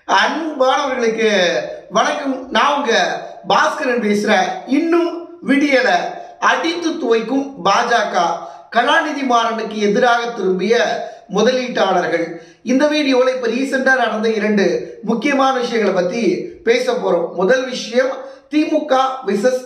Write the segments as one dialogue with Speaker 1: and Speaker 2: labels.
Speaker 1: அன்பானவர்களுக்கு வணக்கம். நான் உங்க பாஸ்கரன் பேசுறேன். இன்னும் விடியல அடித்து துவைக்கும் பாஜக, கலாநிதி மாறனுக்கு எதிராக திரும்பிய முதலீட்டாளர்கள். இந்த வீடியோவில் இப்ப ரீசெண்டா நடந்த 2 முக்கியமான விஷயங்களை பத்தி பேச போறோம். முதல் விஷயம், திமுக விசஸ்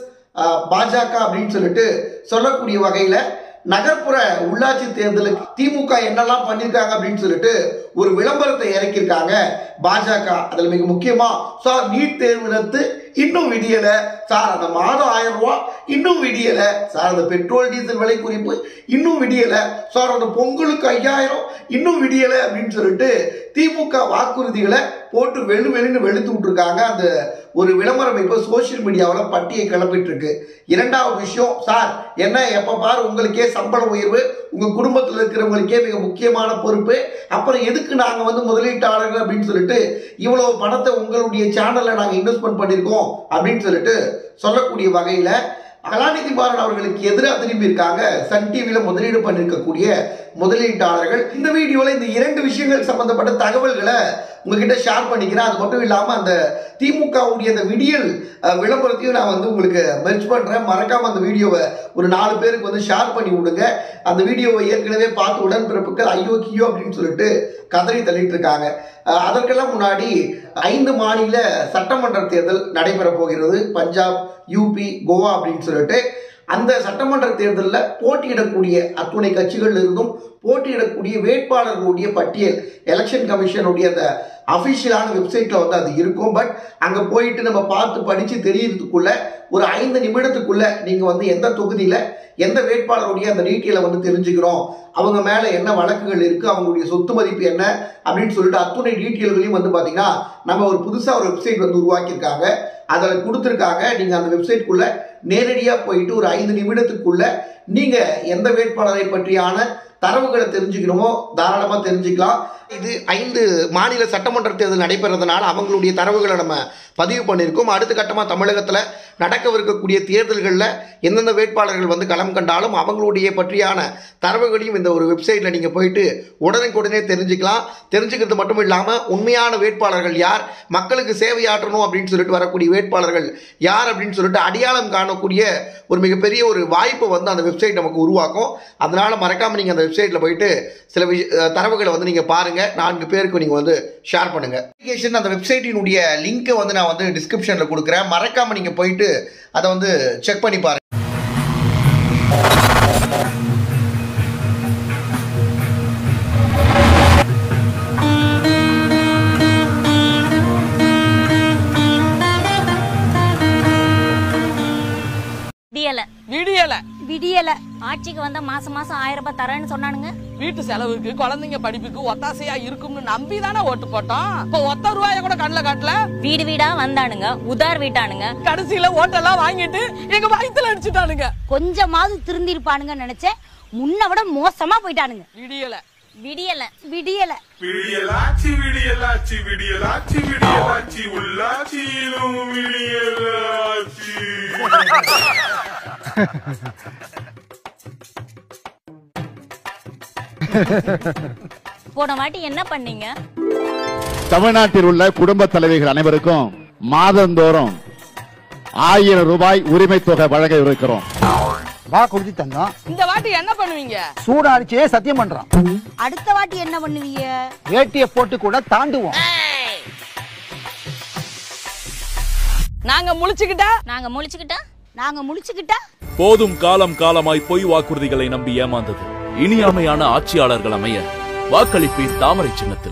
Speaker 1: பாஜக அப்படின்னு சொல்லிட்டு சொல்லக்கூடிய வகையில நகர்ப்புற உள்ளாட்சி தேர்தலுக்கு திமுக என்னெல்லாம் பண்ணிருக்காங்க அப்படின்னு சொல்லிட்டு ஒரு விளம்பரத்தை இறக்கியிருக்காங்க பாஜக. அதுல மிக முக்கியமா, சார் நீட் தேர்வு ரத்து இன்னும் விடியல, சார் அந்த மாதம் 1000 ரூபாய் இன்னும் விடியல, சார் அந்த பெட்ரோல் டீசல் விலை குறிப்பு இன்னும் விடியல, சார் அந்த பொங்கலுக்கு 5000 இன்னும் விடியல அப்படின்னு சொல்லிட்டு திமுக வாக்குறுதிகளை போட்டு வெளுன்னு வெளுத்து விட்டுருக்காங்க. அந்த ஒரு விளம்பரம் இப்போ சோசியல் மீடியாவில் பட்டியை கிளப்பிட்டு இருக்கு. இரண்டாவது விஷயம், சார் என்ன எப்ப பாரு உங்களுக்கே சம்பள உயர்வு, உங்க குடும்பத்தில் இருக்கிறவங்களுக்கே மிக முக்கியமான பொறுப்பு, அப்புறம் எதுக்கு நாங்க முதலீட்டாளர்கள் அப்படின்னு சொல்லிட்டு இவ்வளவு பணத்தை உங்களுடைய சேனல்ல நாங்க இன்வெஸ்ட்மெண்ட் பண்ணிருக்கோம் அப்படின்னு சொல்லிட்டு சொல்லக்கூடிய வகையில கலாநிதி மாறன் அவர்களுக்கு எதிராக திரும்பி இருக்காங்க சன் டிவியில முதலீடு பண்ணிருக்கக்கூடிய முதலீட்டாளர்கள். இந்த வீடியோல இந்த 2 விஷயங்கள் சம்பந்தப்பட்ட தகவல்களை உங்ககிட்ட ஷேர் பண்ணிக்கிறேன். அது மட்டும் இல்லாம அந்த திமுகவுடைய அந்த விடியல் விளம்பரத்தையும் நான் உங்களுக்கு மெர்ஜ் பண்றேன். மறக்காம அந்த வீடியோவை ஒரு 4 பேருக்கு ஷேர் பண்ணி விடுங்க. அந்த வீடியோவை ஏற்கனவே பார்த்து உடன்பிறப்புகள் ஐயோ கியோ அப்படின்னு சொல்லிட்டு கதறி தள்ளிட்டு இருக்காங்க. அதற்கெல்லாம் முன்னாடி 5 மாநில சட்டமன்ற தேர்தல் நடைபெற போகிறது. பஞ்சாப், யூபி, கோவா அப்படின்னு சொல்லிட்டு அந்த சட்டமன்ற தேர்தலில் போட்டியிடக்கூடிய அத்துணை கட்சிகள் இருந்தும் போட்டியிடக்கூடிய வேட்பாளர்களுடைய பட்டியல் எலெக்ஷன் கமிஷனுடைய அந்த அபிஷியலான வெப்சைட்ல அது இருக்கும். பட் அங்க போயிட்டு நம்ம பார்த்து படிச்சு தெரியறதுக்குள்ள ஒரு 5 நிமிடத்துக்குள்ள நீங்க எந்த தொகுதியில எந்த வேட்பாளருடைய அந்த டீட்டெயிலை தெரிஞ்சுக்கிறோம், அவங்க மேல என்ன வழக்குகள் இருக்கு, அவங்களுடைய சொத்து மதிப்பு என்ன அப்படின்னு சொல்லிட்டு அத்துணை டீட்டெயில்களையும் பாத்தீங்கன்னா நம்ம ஒரு புதுசா ஒரு வெப்சைட் உருவாக்கியிருக்காங்க. அதில் கொடுத்துருக்காங்க. நீங்க அந்த வெப்சைட்குள்ள நேரடியா போயிட்டு ஒரு 5 நிமிடத்துக்குள்ள நீங்க எந்த வேட்பாளரை பற்றியான தரவுகளை தெரிஞ்சுக்கணுமோ தாராளமா தெரிஞ்சுக்கலாம். இது 5 மாநில சட்டமன்ற தேர்தல் நடைபெறதுனால அவங்களுடைய தரவுகளை நம்ம பதிவு பண்ணியிருக்கோம். அடுத்த கட்டமாக தமிழகத்தில் நடக்கவிருக்கக்கூடிய தேர்தல்களில் எந்தெந்த வேட்பாளர்கள் களம் கண்டாலும் அவங்களுடைய பற்றியான தரவுகளையும் இந்த ஒரு வெப்சைட்டில் நீங்கள் போயிட்டு உடனுக்குடனே தெரிஞ்சுக்கலாம். தெரிஞ்சுக்கிறது மட்டும் இல்லாமல் உண்மையான வேட்பாளர்கள் யார், மக்களுக்கு சேவையாற்றணும் அப்படின்னு சொல்லிட்டு வரக்கூடிய வேட்பாளர்கள் யார் அப்படின்னு சொல்லிட்டு அடையாளம் காணக்கூடிய ஒரு மிகப்பெரிய ஒரு வாய்ப்பை அந்த வெப்சைட் நமக்கு உருவாக்கும். அதனால மறக்காமல் நீங்கள் அந்த வெப்சைட்டில் போயிட்டு சில தரவுகளை நீங்கள் பாருங்கள். 4 பேருக்கு நீங்கள் ஷேர் பண்ணுங்க. அந்த வெப்சைட்டினுடைய லிங்கை நான் டிஸ்கிரிப்ஷன்ல கொடுக்குறேன். மறக்காம நீங்க போயிட்டு அதை செக் பண்ணி பாருங்க.
Speaker 2: விடியல ஆட்சிக்கு வந்தா மாசம் 1000 ரூபாய் தரேன்னு சொன்னானுங்க.
Speaker 3: வீட்டு செலவுக்கு, குழந்தைங்க படிப்புக்கு ஒத்தாசையா இருக்கும்னு நம்பி தானே ஓட்டு போட்டோம். இப்ப 1 ரூபாய கூட கண்ணுல காட்டல.
Speaker 2: வீடு வீடா வந்தானுங்க, உதார் வீட்டானுங்க.
Speaker 3: கடைசியில ஓட்டெல்லாம் வாங்கிட்டு எங்க வயித்துல அடிச்சுட்டானுங்க.
Speaker 2: கொஞ்சமாவது திருந்திருப்பானுங்க நினைச்சேன், முன்ன விட மோசமா போயிட்டானுங்க.
Speaker 3: விடியல
Speaker 2: விடியல விடியல
Speaker 4: விடியலாச்சி விடியலாச்சி விடியலாச்சி விடியலாச்சி உள்ளாச்சியிலும் விடியலாச்சி.
Speaker 2: போன வாட்டி என்ன பண்ணீங்க?
Speaker 5: தமிழ்நாட்டில் உள்ள குடும்ப தலைவிகள் அனைவருக்கும் மாதந்தோறும் 1000 ரூபாய் உரிமை தொகை வழங்க இருக்கிறோம்.
Speaker 6: வாக்குறுதி தந்தோம்.
Speaker 3: இந்த வாட்டி என்ன பண்ணுவீங்க?
Speaker 6: சூடாடிச்சே சத்தியம் பண்றோம்.
Speaker 2: அடுத்த வாட்டி என்ன பண்ணுவீங்க?
Speaker 6: ஏடிஎஃப் போட்டு கூட தாண்டுவோம்.
Speaker 3: நாங்க முழிச்சுக்கிட்டா
Speaker 2: நாங்க முழிச்சுக்கிட்டா
Speaker 7: போதும். காலமாய் பொய் வாக்குறுதிகளை நம்பி ஏமாந்தது. இனியாமையான ஆட்சியாளர்கள் அமைய வாக்களிப்பீர் தாமரை சின்னத்தில்.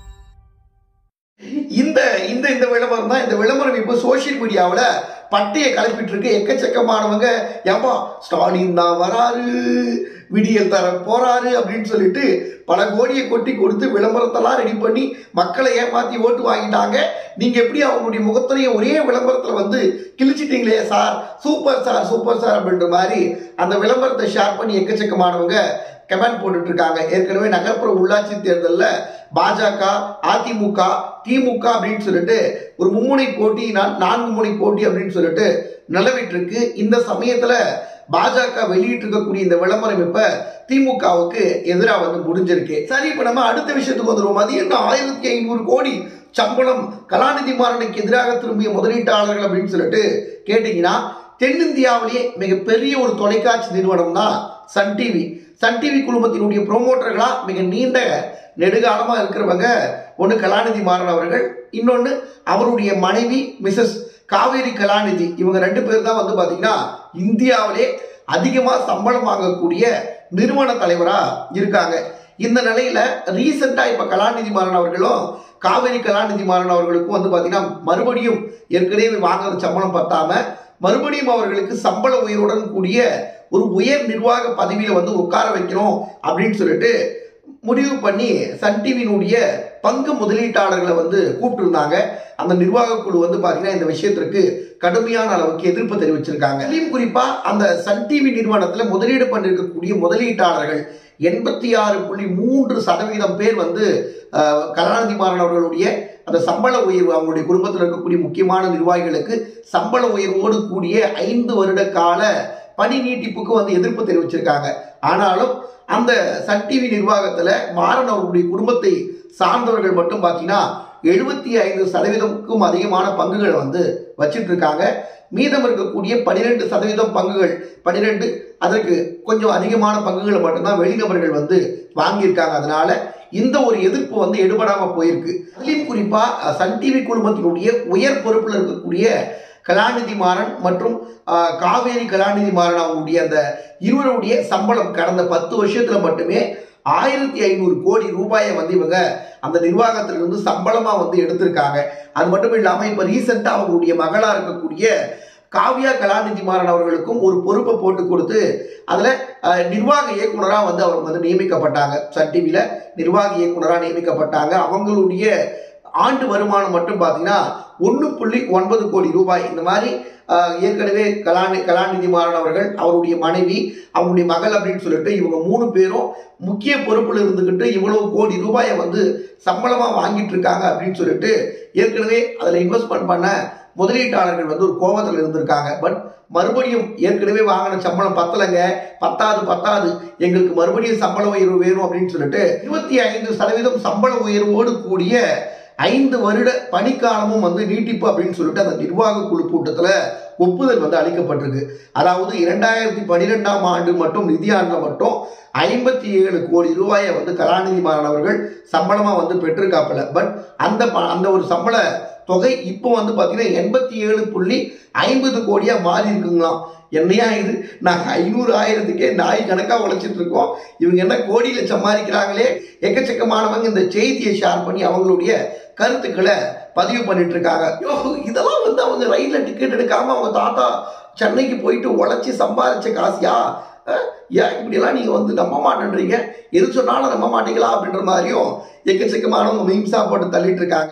Speaker 1: இந்த விளம்பரம் தான். இந்த விளம்பரம் இப்போ சோசியல் மீடியாவில் பட்டையை கிளப்பிட்டு இருக்கு. எக்கச்சக்கமானவங்க ஏமா ஸ்டாலின் தான் வராரு, விடியல் தர போறாரு அப்படின்னு சொல்லிட்டு பல கோடியை கொட்டி கொடுத்து விளம்பரத்தெல்லாம் ரெடி பண்ணி மக்களை ஏமாத்தி ஓட்டு வாங்கிட்டாங்க. நீங்க எப்படி அவங்களுடைய முகத்திலேயே ஒரே விளம்பரத்துல கிழிச்சிட்டீங்களே sir, super sir super sir அப்படின்ற மாதிரி அந்த விளம்பரத்தை ஷேர் பண்ணி எக்கச்சக்கமானவங்க கமெண்ட் போட்டுட்டு இருக்காங்க. ஏற்கனவே நகர்ப்புற உள்ளாட்சி தேர்தலில் பாஜக, அதிமுக, திமுக அப்படின்னு சொல்லிட்டு ஒரு மும்முனை போட்டி, 4 முனை போட்டி அப்படின்னு சொல்லிட்டு நிலவிட்டு இருக்கு. இந்த சமயத்துல பாஜக வெளியிட்டு இருக்கக்கூடிய இந்த விளம்பரம் இப்ப திமுகவுக்கு எதிராக முடிஞ்சிருக்கு. சரி, இப்ப நம்ம அடுத்த விஷயத்துக்கு வந்துருவோம். அது என்ன 1500 கோடி சம்பளம் கலாநிதி மாறனுக்கு எதிராக திரும்பிய முதலீட்டாளர்கள் அப்படின்னு சொல்லிட்டு கேட்டீங்கன்னா தென்னிந்தியாவிலேயே மிகப்பெரிய ஒரு தொலைக்காட்சி நிறுவனம் தான் சன் டிவி. சன் டிவி குழுமத்தினுடைய ப்ரோமோட்டர்களா மிக நீண்ட நெடுகாலமா இருக்கிறவங்க ஒன்று கலாநிதி மாறன் அவர்கள், இன்னொன்று அவருடைய மனைவி மிஸ்ஸஸ் காவேரி கலாநிதி. இவங்க 2 பேர் தான் வந்து பாத்தீங்கன்னா இந்தியாவிலே அதிகமா சம்பளம் வாங்கக்கூடிய நிறுவன தலைவரா இருக்காங்க. இந்த நிலையில ரீசெண்டா இப்ப கலாநிதி மாறன் அவர்களும் காவேரி கலாநிதி மாறன் அவர்களுக்கும் வந்து பாத்தீங்கன்னா மறுபடியும் ஏற்கனவே வாங்குற சம்பளம் பத்தாம மறுபடியும் அவர்களுக்கு சம்பள உயர்வுடன் கூடிய ஒரு உயர் நிர்வாக பதவியில வந்து உட்கார வைக்கணும் அப்படின்னு சொல்லிட்டு முடிவு பண்ணி சன் டிவியினுடைய பங்கு முதலீட்டாளர்களை வந்து கூப்பிட்டு இருந்தாங்க. அந்த நிர்வாக குழு வந்து பாத்தீங்கன்னா இந்த விஷயத்திற்கு கடுமையான அளவுக்கு எதிர்ப்பு தெரிவிச்சிருக்காங்க. குறிப்பா அந்த சன் டிவி நிறுவனத்துல முதலீடு பண்ணிருக்கக்கூடிய முதலீட்டாளர்கள் 86.3% பேர் வந்து கலாநிதி மாறன் அவர்களுடைய அந்த சம்பள உயர்வு, அவங்களுடைய குடும்பத்தில் இருக்கக்கூடிய முக்கியமான நிர்வாகிகளுக்கு சம்பள உயர்வோடு கூடிய 5 வருட கால பணி நீட்டிப்புக்கு வந்து எதிர்ப்பு தெரிவிச்சிருக்காங்க. ஆனாலும் அந்த சன் டிவி நிர்வாகத்துல மாறன் அவர்களுடைய குடும்பத்தை சார்ந்தவர்கள் மட்டும் பாத்தீங்கன்னா 75%க்கும் அதிகமான பங்குகளை வந்து வச்சிட்டு இருக்காங்க. மீதம் இருக்கக்கூடிய 12% பங்குகள், 12 அதற்கு கொஞ்சம் அதிகமான பங்குகளை மட்டும்தான் வெளிநபர்கள் வந்து வாங்கியிருக்காங்க. அதனால இந்த ஒரு எதிர்ப்பு வந்து எடுபடாம போயிருக்கு. அதிலும் குறிப்பா சன் டிவி குழுமத்தினுடைய உயர் பொறுப்பில் இருக்கக்கூடிய கலாநிதி மாறன் மற்றும் காவேரி கலாநிதி மாறன் அவங்களுடைய அந்த இருவருடைய சம்பளம் கடந்த 10 வருஷத்துல மட்டுமே 1500 கோடி ரூபாயை வந்து இவங்க அந்த நிர்வாகத்திலிருந்து சம்பளமா வந்து எடுத்திருக்காங்க. அது மட்டும் இல்லாம இப்ப ரீசெண்டா அவங்களுடைய மகளா இருக்கக்கூடிய காவ்யா கலாநிதி மாறன் அவர்களுக்கும் ஒரு பொறுப்பை போட்டு கொடுத்து அதுல நிர்வாக இயக்குனரா வந்து அவங்க வந்து நியமிக்கப்பட்டாங்க. சன் டிவில நிர்வாக இயக்குனரா நியமிக்கப்பட்டாங்க. அவங்களுடைய ஆண்டு வருமானம் மட்டும் பாத்தீங்கன்னா 1.9 கோடி ரூபாய். இந்த மாதிரி ஏற்கனவே கலாநிதி மாறன் அவர்கள், அவருடைய மனைவி, அவங்களுடைய மகள் அப்படின்னு சொல்லிட்டு இவங்க 3 பேரும் முக்கிய பொறுப்புல இருந்துகிட்டு இவ்வளவு கோடி ரூபாயை வந்து சம்பளமா வாங்கிட்டு இருக்காங்க அப்படின்னு சொல்லிட்டு ஏற்கனவே அதுல இன்வெஸ்ட்மெண்ட் பண்ண முதலீட்டாளர்கள் வந்து ஒரு கோபத்தில் இருந்திருக்காங்க. பட் மறுபடியும் ஏற்கனவே வாங்கின சம்பளம் பத்தலைங்க, பத்தாது, எங்களுக்கு மறுபடியும் சம்பள உயர்வு வேணும் அப்படின்னு சொல்லிட்டு 25% சம்பள உயர்வோடு கூடிய 5 வருட பணிக்காலமும் வந்து நீட்டிப்பு அப்படின்னு சொல்லிட்டு அந்த நிர்வாக குழு கூட்டத்துல ஒப்புதல் வந்து அளிக்கப்பட்டிருக்கு. அதாவது 2012ஆம் ஆண்டு மட்டும் நிதியாண்டுல மட்டும் 57 கோடி ரூபாயை வந்து கலாநிதி மாறன் அவர்கள் சம்பளமா வந்து பெற்றிருக்காப்பல. பட் அந்த ஒரு சம்பள தொகை இப்போ வந்து பாத்தீங்கன்னா 87.50 கோடியா மாறி இருக்குங்களாம். என்னையா இது, நாங்க 500,000க்கே நாய் கணக்கா உழைச்சிட்டு இருக்கோம், இவங்க என்ன கோடியில சம்பாதிக்கிறாங்களே. எக்கச்சக்கமானவங்க இந்த செய்தியை ஷேர் பண்ணி அவங்களுடைய கருத்துக்களை பதிவு பண்ணிட்டு இருக்காங்க. இதெல்லாம் வந்து அவங்க ரயில்ல டிக்கெட் எடுக்காம அவங்க தாத்தா சென்னைக்கு போயிட்டு உழைச்சி சம்பாதிச்ச காசியா? ஏன் இப்படியெல்லாம் நீங்க வந்து நம்ப மாட்டேன்றீங்க, எது சொன்னாலும் நம்ப மாட்டீங்களா அப்படின்ற மாதிரியும் எக்கச்சக்கமானவங்க மீம்ஸா போட்டு தள்ளிட்டு இருக்காங்க.